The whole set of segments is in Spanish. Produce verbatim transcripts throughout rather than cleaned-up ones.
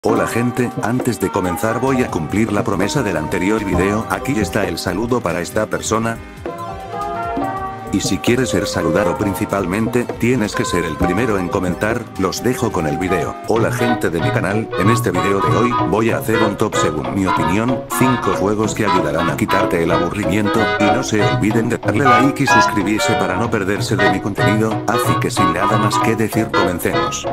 Hola gente, antes de comenzar voy a cumplir la promesa del anterior video. Aquí está el saludo para esta persona. Y si quieres ser saludado principalmente, tienes que ser el primero en comentar. Los dejo con el video. Hola gente de mi canal, en este video de hoy, voy a hacer un top según mi opinión, cinco juegos que ayudarán a quitarte el aburrimiento, y no se olviden de darle like y suscribirse para no perderse de mi contenido, así que sin nada más que decir comencemos.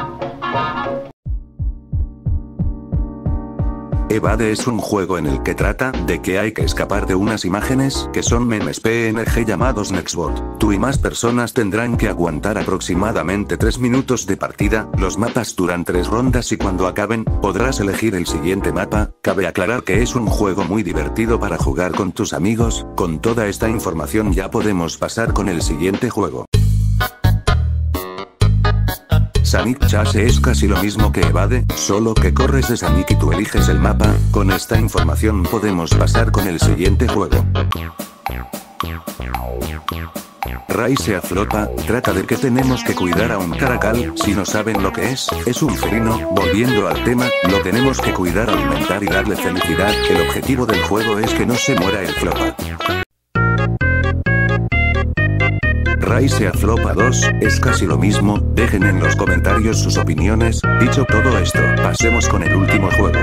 Evade es un juego en el que trata de que hay que escapar de unas imágenes que son memes P N G llamados Nextbot. Tú y más personas tendrán que aguantar aproximadamente tres minutos de partida. Los mapas duran tres rondas y cuando acaben, podrás elegir el siguiente mapa. Cabe aclarar que es un juego muy divertido para jugar con tus amigos. Con toda esta información ya podemos pasar con el siguiente juego. Sonic Chase es casi lo mismo que Evade, solo que corres de Sonic y tú eliges el mapa. Con esta información podemos pasar con el siguiente juego. Rise Aflopa, trata de que tenemos que cuidar a un caracal. Si no saben lo que es, es un felino. Volviendo al tema, lo tenemos que cuidar, alimentar y darle felicidad. El objetivo del juego es que no se muera el flopa. Rise Aflopa dos, es casi lo mismo. Dejen en los comentarios sus opiniones. Dicho todo esto, pasemos con el último juego.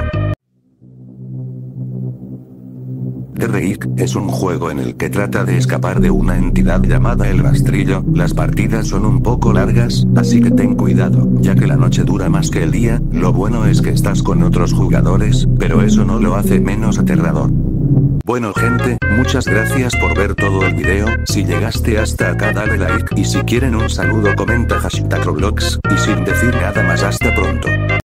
The Reich es un juego en el que trata de escapar de una entidad llamada el rastrillo. Las partidas son un poco largas, así que ten cuidado, ya que la noche dura más que el día. Lo bueno es que estás con otros jugadores, pero eso no lo hace menos aterrador. Bueno gente, muchas gracias por ver todo el video. Si llegaste hasta acá dale like, y si quieren un saludo comenta hashtag Roblox, y sin decir nada más hasta pronto.